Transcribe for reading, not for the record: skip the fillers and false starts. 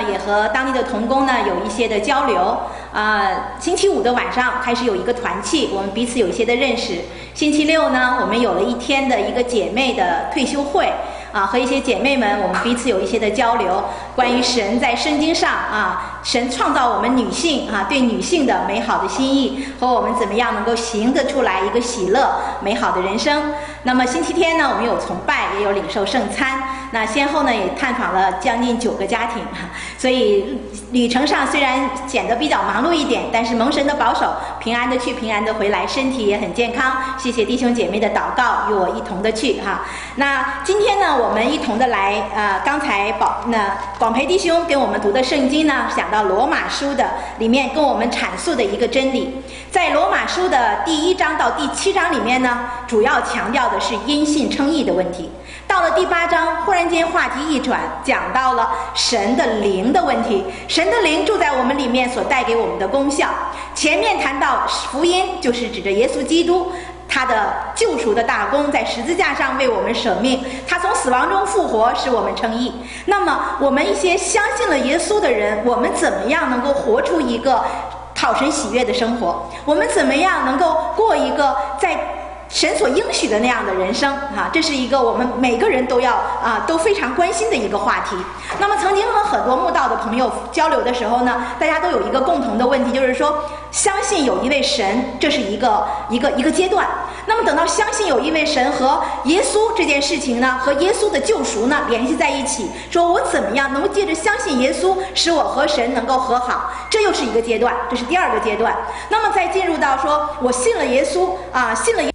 也和当地的同工呢有一些的交流。星期五的晚上开始有一个团契，我们彼此有一些的认识。星期六呢，我们有了一天的一个姐妹的退休会。和一些姐妹们，我们彼此有一些的交流，关于神在圣经上神创造我们女性对女性的美好的心意，和我们怎么样能够行得出来一个喜乐美好的人生。那么星期天呢，我们有崇拜，也有领受圣餐。那先后呢，也探访了将近9个家庭，所以旅程上虽然显得比较忙碌一点，但是蒙神的保守，平安的去，平安的回来，身体也很健康。谢谢弟兄姐妹的祷告，与我一同的去那今天呢，我们一同的来刚才广培弟兄给我们读的圣经呢，讲到罗马书的里面跟我们阐述的一个真理。在罗马书的第1章到第7章里面呢，主要强调的是因信称义的问题。到了第8章，忽然间话题一转，讲到了神的灵的问题。神的灵住在我们里面所带给我们的功效。前面谈到福音，就是指着耶稣基督他的救赎的大功，在十字架上为我们舍命，他从死亡中复活，使我们称义。那么我们一些相信了耶稣的人，我们怎么样能够活出一个讨神喜悦的生活？我们怎么样能够过一个在神所应许的那样的人生这是一个我们每个人都非常关心的一个话题。那么曾经和很多慕道的朋友交流的时候呢，大家都有一个共同的问题，就是说相信有一位神，这是一个阶段。那么等到相信有一位神和耶稣这件事情呢，和耶稣的救赎呢联系在一起，说我怎么样能够借着相信耶稣，使我和神能够和好，这又是一个阶段，这是第2个阶段。那么再进入到说我信了耶稣信了